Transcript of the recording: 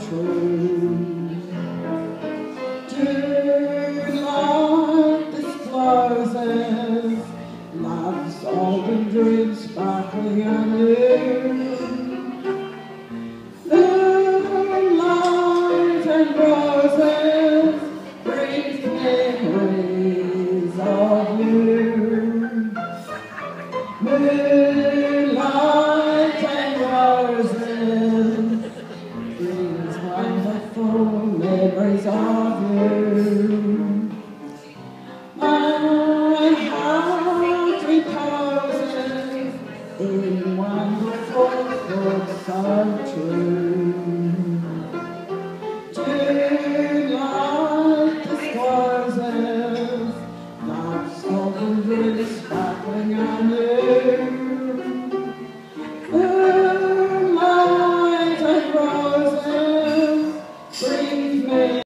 true. Daylight discloses love's golden dream sparkling anew. Moonlight and roses bring memories of you. Moonlight and roses brings wonderful memories of you. My heart reposes in wonderful thoughts so true. Daylight discloses love's golden dream sparkling anew. Moonlight and roses bring me